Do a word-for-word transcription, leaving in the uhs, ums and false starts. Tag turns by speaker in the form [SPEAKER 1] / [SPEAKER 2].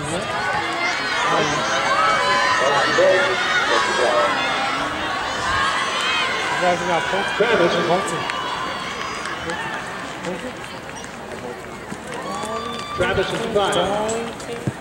[SPEAKER 1] guys got points.
[SPEAKER 2] Travis.
[SPEAKER 1] Bolton.
[SPEAKER 2] Travis is five.
[SPEAKER 1] Bolton.